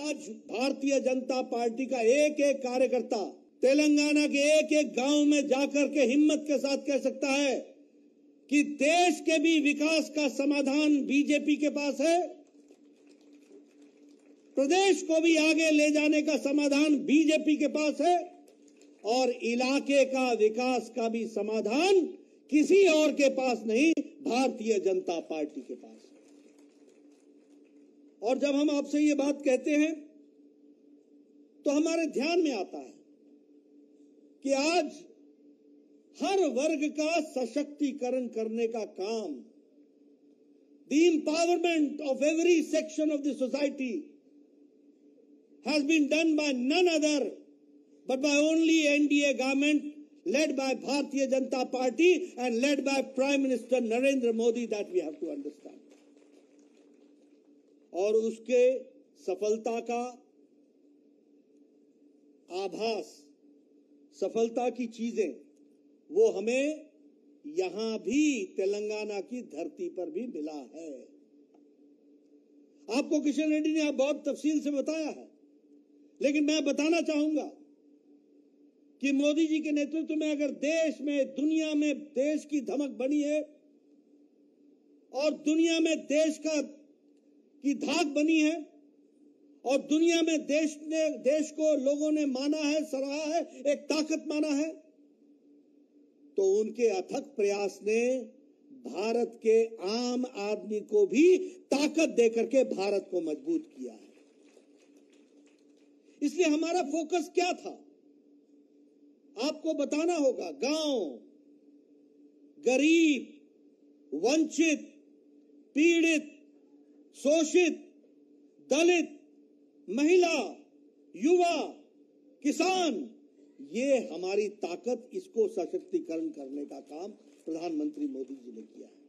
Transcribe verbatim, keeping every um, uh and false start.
आज भारतीय जनता पार्टी का एक एक कार्यकर्ता तेलंगाना के एक एक गांव में जाकर के हिम्मत के साथ कह सकता है कि देश के भी विकास का समाधान बीजेपी के पास है, प्रदेश को भी आगे ले जाने का समाधान बीजेपी के पास है और इलाके का विकास का भी समाधान किसी और के पास नहीं, भारतीय जनता पार्टी के पास है। और जब हम आपसे ये बात कहते हैं तो हमारे ध्यान में आता है कि आज हर वर्ग का सशक्तिकरण करने का काम, the empowerment of every section of the society has been done by none other but by only N D A government led by Bharatiya Janata Party and led by Prime Minister Narendra Modi, that we have to understand. और उसके सफलता का आभास, सफलता की चीजें वो हमें यहां भी तेलंगाना की धरती पर भी मिला है। आपको किशन रेड्डी ने बहुत तफसील से बताया है, लेकिन मैं बताना चाहूंगा कि मोदी जी के नेतृत्व में अगर देश में, दुनिया में देश की धमक बनी है और दुनिया में देश का की धाक बनी है और दुनिया में देश ने देश को लोगों ने माना है, सराहा है, एक ताकत माना है, तो उनके अथक प्रयास ने भारत के आम आदमी को भी ताकत देकर के भारत को मजबूत किया है। इसलिए हमारा फोकस क्या था, आपको बताना होगा। गांव, गरीब, वंचित, पीड़ित, शोषित, दलित, महिला, युवा, किसान, ये हमारी ताकत, इसको सशक्तिकरण करने का काम प्रधानमंत्री मोदी जी ने किया है।